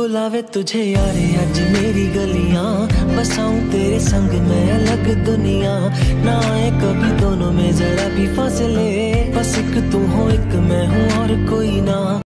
बुलावे तुझे यारे आज मेरी गलियां, बसाऊं तेरे संग मैं अलग दुनिया। ना आए कभी दोनों में जरा भी फासले, बस एक तू हो एक मैं हूँ और कोई ना।